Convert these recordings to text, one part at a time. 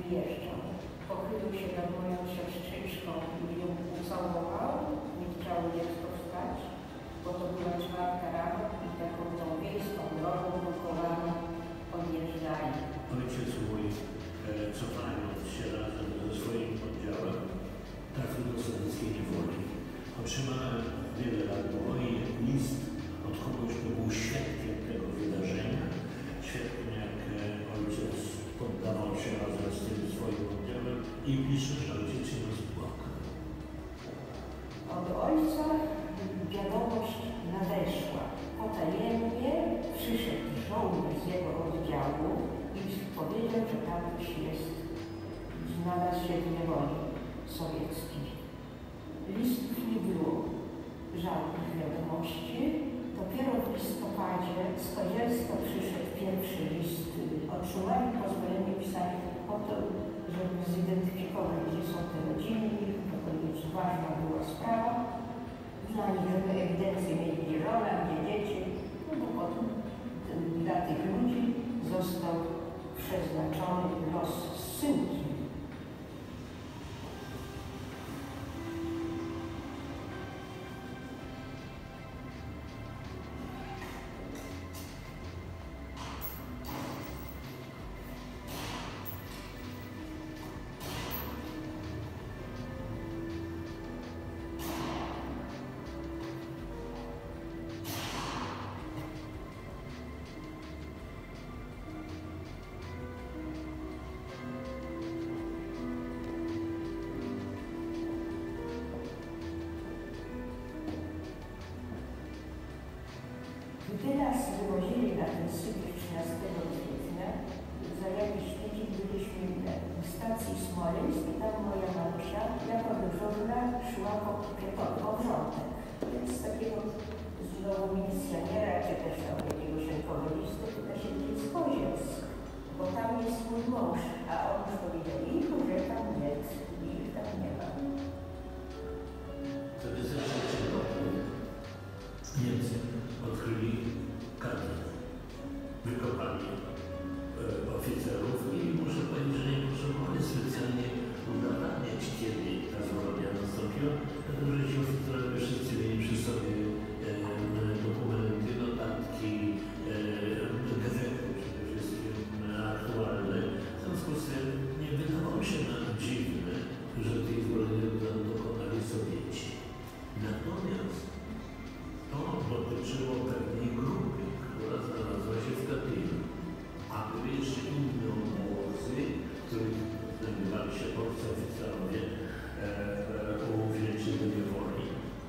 wyjeżdżał. Pochylił się nad moją siostrzyczką i ją ucałował, nie chciał dziecko wstać, bo to była 4 rano i taką tą wiejską drogą blokowaną odjeżdżali. Ojciec mój, cofając się razem ze swoim oddziałem, trafił do sowieckiej niewoli. Otrzymałem wiele lat po wojnie list od kogoś, kto był świadkiem tego wydarzenia. Świadkiem, jak ojciec poddawał się razem z tym swoim oddziałem i pisze, że ojciec się rozpłakał. Od ojca wiadomość nadeszła. Potajemnie przyszedł żołnierz z jego oddziału i powiedział, że tatuś jest, znalazł się w niewoli sowieckiej. Listów nie było, żadnych wiadomości. Dopiero w listopadzie z Kozielska przyszedł pierwszy list. Otrzymali pozwolenie pisania po to, żeby zidentyfikować, gdzie są te rodziny, to jest ważna była sprawa. Uznali, żeby ewidencję mieli żona, gdzie dzieci, no bo potem dla tych ludzi został przeznaczony los zsyłki. Gdy nas wywozili na ten Sybir 13 kwietnia, za jakiś tydzień byliśmy w stacji Smoleńsk i tam moja mamusia jako dyżurna szła po wrzątek. Więc z takiego znowu milicjoniera, czy też tam jakiegoś rękowolisty, pyta się, gdzie jest Kozielsk, bo tam jest mój mąż, a on już powiedział, że tam nie, ich tam nie ma. To jest jeszcze Niemcy odkryli kadry, wykopali oficerów i muszę powiedzieć, że nie potrzebowali specjalnie udowadniać, kiedy ta zbrodnia nastąpiła, dlatego że ci oficerowie wszyscy mieli przy sobie dokumenty, notatki, gazety przede wszystkim aktualne. W związku z tym nie wydawało się nam dziwne, że tej zbrodni dokonali Sowieci. Natomiast to dotyczyło pewnej grupy, która znalazła się w Katyniu. A były jeszcze inne obozy, w których znajdowali się polscy oficerowie uwzięci do niewoli.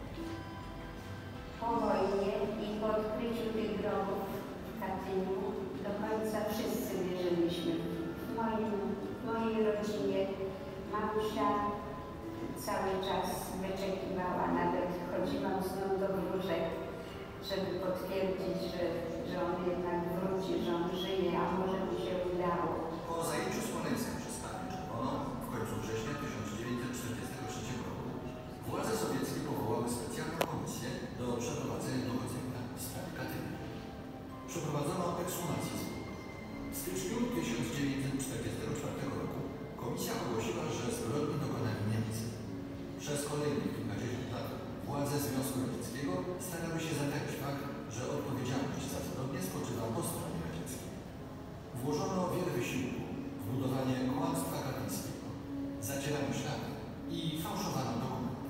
Po wojnie i po odkryciu tych grobów w Katyniu do końca wszyscy wierzyliśmy. W mojej rodzinie mamusia cały czas wyczekiwała, nawet chodziłam z nią do wróżek, żeby potwierdzić, że on jednak wróci, że on żyje, a może mu się udało. Po zajęciu Smoleńskiem przez Armię Czerwoną w końcu września 1943 roku władze sowieckie powołały specjalną komisję do przeprowadzenia dochodzenia w sprawie Katynia. Przeprowadzono ekshumację zwłok. W styczniu 1944 roku komisja ogłosiła, że zbrodni dokonali Niemcy. Przez kolejnych kilkadziesiąt lat władze Związku Radzieckiego starały się zataić fakt, że odpowiedzialność za zbrodnię spoczywa po stronie radzieckiej. Włożono wiele wysiłku w budowanie kłamstwa katyńskiego, zacierano ślady i fałszowano dokumenty.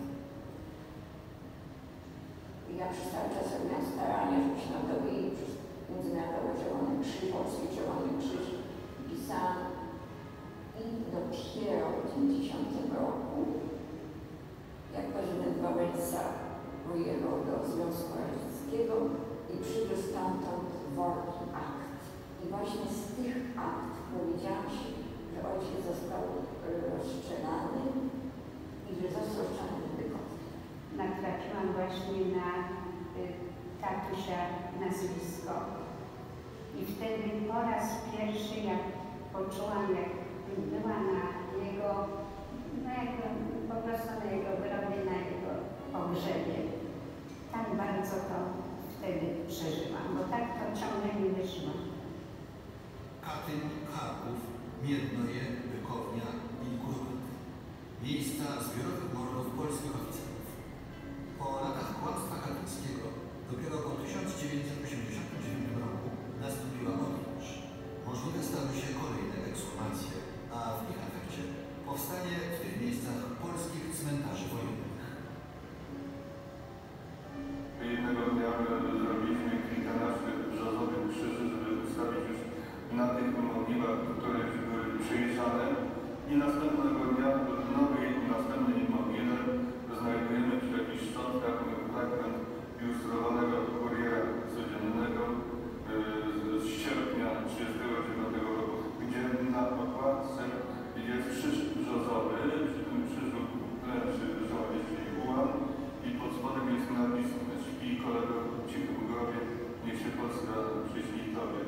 Ja przez cały czas miałam starania, żeby się narodowy i przez Międzynarodowy Czerwony Krzyż, Polski Czerwony Krzyż pisałam i dopiero w 1990 roku, jak prezydent Wałęsa wyjechał do Związku Radzieckiego i przywiózł stamtąd worki akt. I właśnie z tych akt dowiedziałam się, że ojciec został rozstrzelany i że został rozstrzelany w Bykowcu. Natrafiłam właśnie na tatusia nazwisko. I wtedy po raz pierwszy, jak poczułam, jak była na jego, po prostu na jego grobie, na jego pogrzebie. Tak bardzo to wtedy przeżyłam, bo tak to ciągle nie wyszło. Katyń, Charków, Miednoje, Bykownia i Kuropaty. Miejsca zbiorowych mordów polskich oficerów. Po latach kłamstwa katolickiego dopiero po 1989 roku nastąpiła odwilż. Możliwe stały się kolejne ekshumacje, a w ich efekcie powstanie w tych miejscach polskich cmentarzy wojennych. Jednego dnia zrobiliśmy kilkanaście brzozowych krzyży, żeby ustawić już na tych mogiłach, które były przejeżdżane. I następnego dnia w następnej mogile znajdujemy przy jakichś szczątkach fragment ilustrowanego kuriera codziennego z sierpnia 1939 roku, gdzie na okładce jest krzyż brzozowy, przy tym krzyżu klęczy żołnierz, czyli ułan, i pod spodem jest napis: śpi kolego w cichym grobie, niech się Polska przyśni Tobie.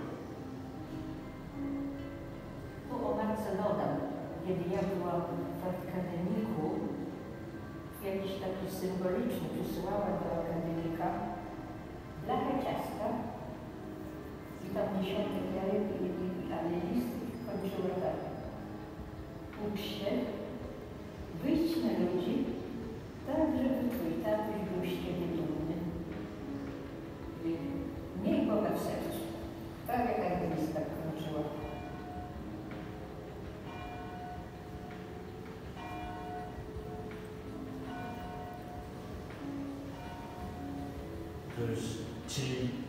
Tu o matce dodam, kiedy ja byłam w akademiku, jakiś taki symboliczny przysyłała do akademika blachę ciasta i tam dziesiątek jajek ale listy kończyły tak: ucz się, wyjdź na ludzi, tak żeby twój tatuś był z ciebie dumny. I miej Boga w sercu. Tak jak akademista kończyła. To jest cień